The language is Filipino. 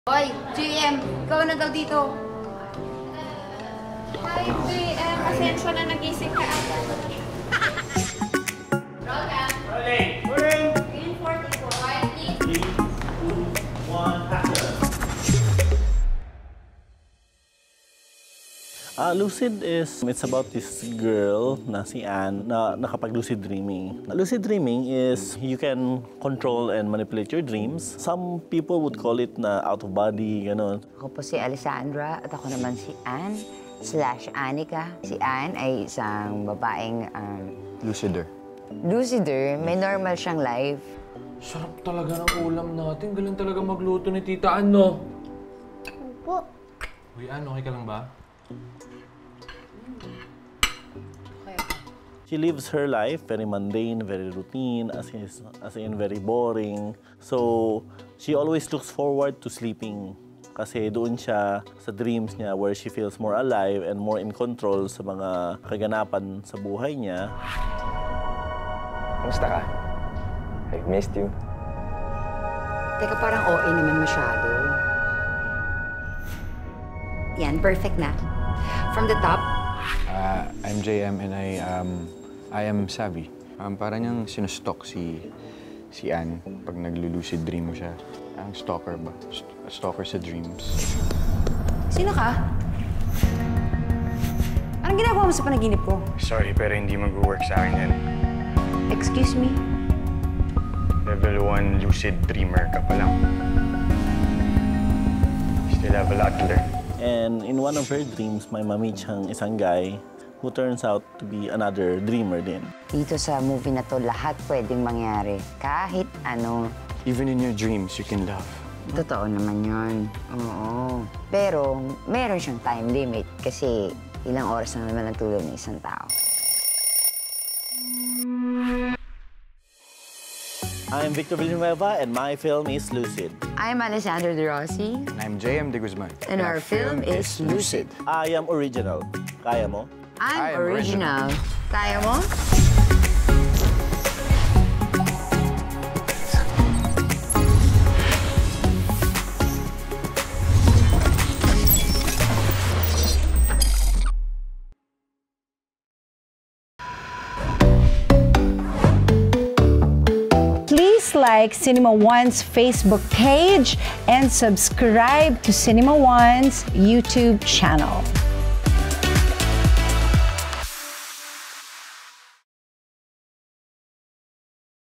Hoy, JM, ikaw na daw dito. Hi, JM. Pasensya na nagising ka ata. Roll cam. Rolling! Rolling! Green 44. Quiet, please. 3, 2, 1, action! Lucid it's about this girl na si Anne na nakapag-lucid dreaming. Lucid dreaming is you can control and manipulate your dreams. Some people would call it na out of body, gano'n. Ako po si Alessandra at ako naman si Anne / Anika. Si Anne ay isang babaeng Lucider. lucider, may normal siyang life. Sarap talaga ng ulam natin. Galing talaga magluto ni Tita Ann, no? Opo. Uy, Ann, okay ka lang ba? She lives her life very mundane, very routine, as in very boring. So, she always looks forward to sleeping. Kasi doon siya sa dreams niya where she feels more alive and more in control sa mga kaganapan sa buhay niya. Kamusta ka? I've missed you. Teka, parang OA naman masyado. Yan, perfect na. From the top. I'm JM and I am savvy. Parang niyang sinustalk si Anne pag naglu-lucid dream siya. Ang stalker ba? Stalker sa dreams. Sino ka? Anong ginagawa mo sa panaginip ko? Sorry, pero hindi mag-work sa akin yan. Excuse me? Level 1 lucid dreamer ka pa lang. Still have a lot to learn. And in one of her dreams, may mamit siyang isang guy who turns out to be another dreamer din. Dito sa movie na to, lahat pwedeng mangyari. Kahit ano. Even in your dreams, you can love. Totoo naman yun. Oo. Pero meron siyang time limit kasi ilang oras na naman ang tulog ng isang tao. I'm Victor Villanueva and my film is Lucid. I'm Alessandra De Rossi. And I'm JM De Guzman. And our film is Lucid. I am original. Kaya mo? I'm original. Kaya mo? Please like Cinema One's Facebook page and subscribe to Cinema One's YouTube channel.